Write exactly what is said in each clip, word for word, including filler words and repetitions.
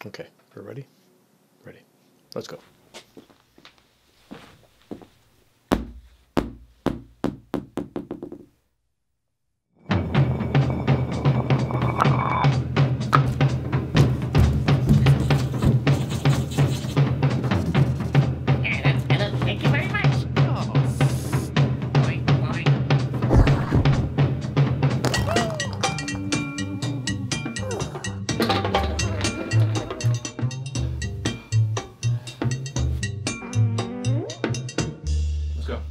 Okay, we're ready? Ready. Let's go. Thank you very much. Oh. Boing, boing. Let's go.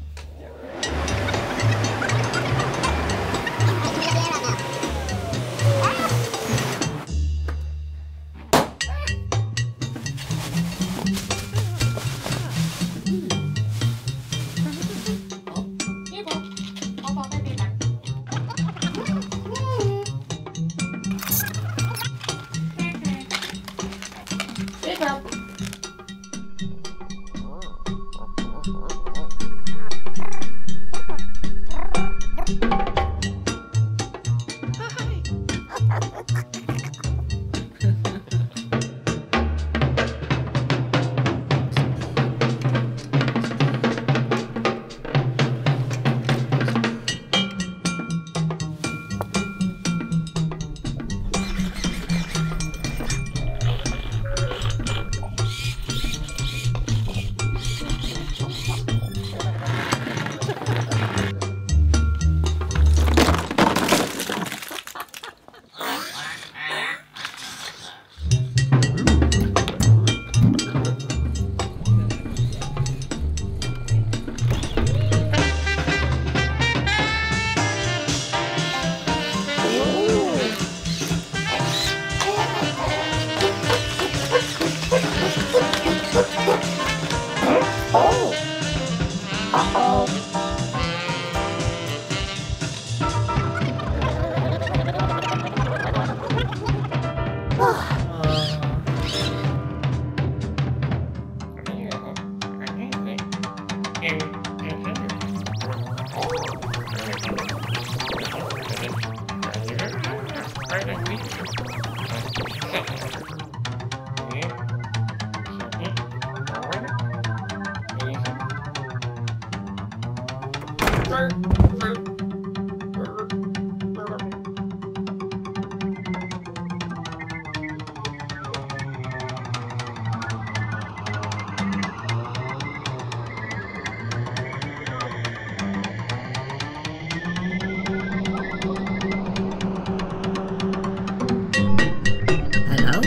Hello?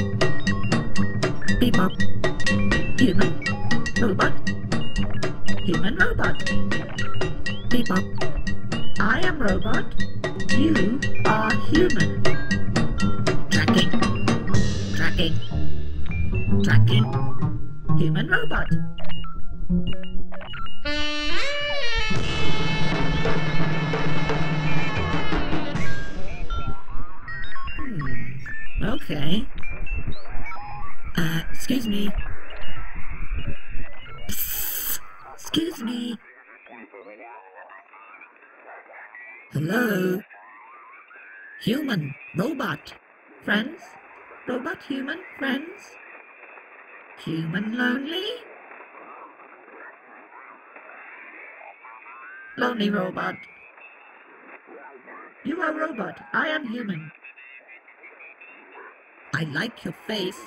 People. Human. Robot. Human robot. People. I am robot. You are human. Tracking. Tracking. Tracking. Human robot. Hmm. Okay. Uh, excuse me. Psst. Excuse me. Hello? Human, robot, friends? Robot, human, friends? Human lonely? Lonely robot. You are robot, I am human. I like your face.